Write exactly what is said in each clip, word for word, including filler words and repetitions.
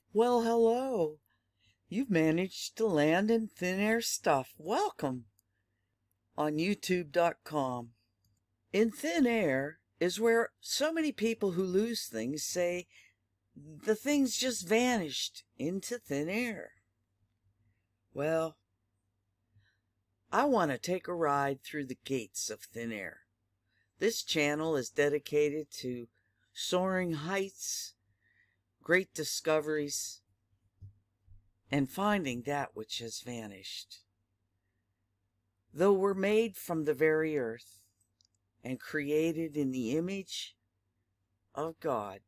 Well, hello. You've managed to land in Thin Air Stuff. Welcome on YouTube dot com. In thin air is where so many people who lose things say the things just vanished into thin air. Well, I want to take a ride through the gates of thin air. This channel is dedicated to soaring heights, great discoveries, and finding that which has vanished. Though we're made from the very earth and created in the image of God,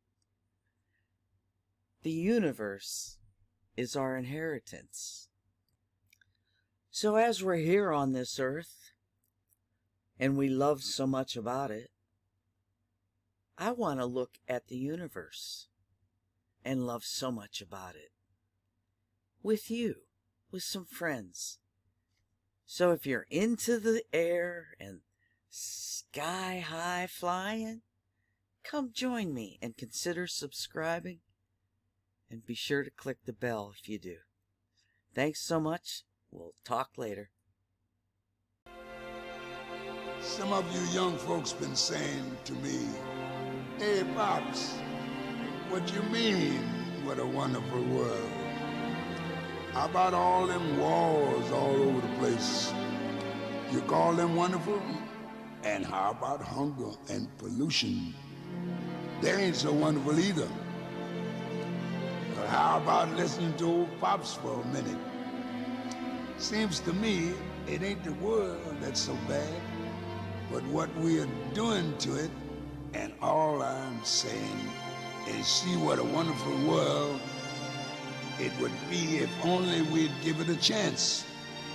the universe is our inheritance. So as we're here on this earth, and we love so much about it, I want to look at the universe and love so much about it with you, with some friends. So if you're into the air and sky high flying, come join me and consider subscribing, and be sure to click the bell if you do. Thanks so much. We'll talk later. Some of you young folks been saying to me, "Hey, Pops, what you mean, what a wonderful world? How about all them wars all over the place? You call them wonderful? And how about hunger and pollution? They ain't so wonderful either. But how about listening to old Pops for a minute? Seems to me it ain't the world that's so bad, but what we are doing to it. And all I'm saying is see what a wonderful world it would be if only we'd give it a chance.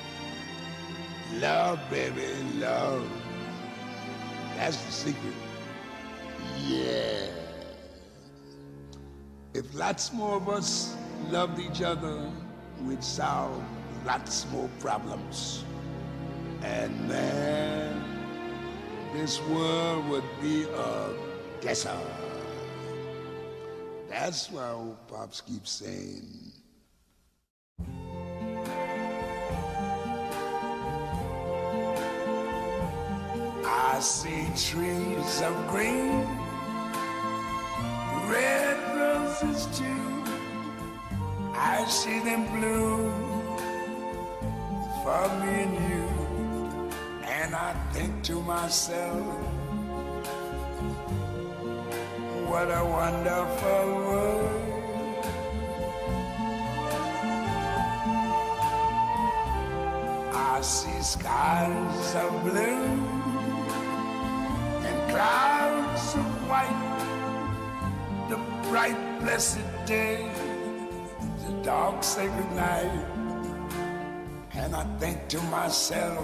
Love, baby, love. That's the secret. Yeah. If lots more of us loved each other, we'd solve lots more problems. And man, this world would be a desert. That's why old Pops keeps saying, I see trees of green, red roses too. I see them bloom for me and you. And I think to myself, what a wonderful world. I see skies of blue and clouds of white, the bright blessed day, the dark sacred night. And I think to myself,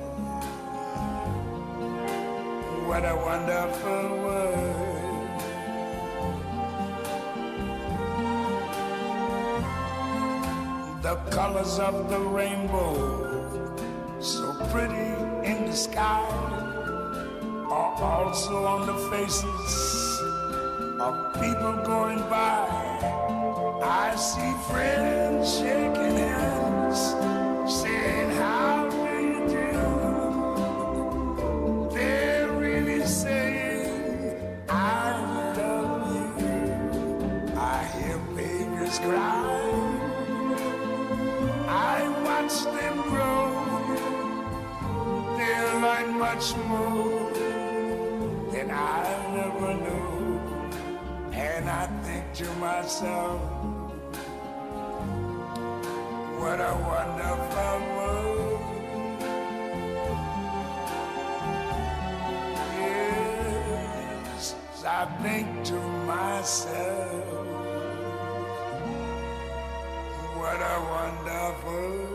what a wonderful world. The colors of the rainbow, so pretty in the sky, are also on the faces of people going by. I see friends shaking hands, saying, how do you do? They're really saying, I love you. I hear babies cry, I watch them grow. They'll learn much more than I never knew. And I think to myself, what a wonderful world. Yes, I think to myself, what a wonderful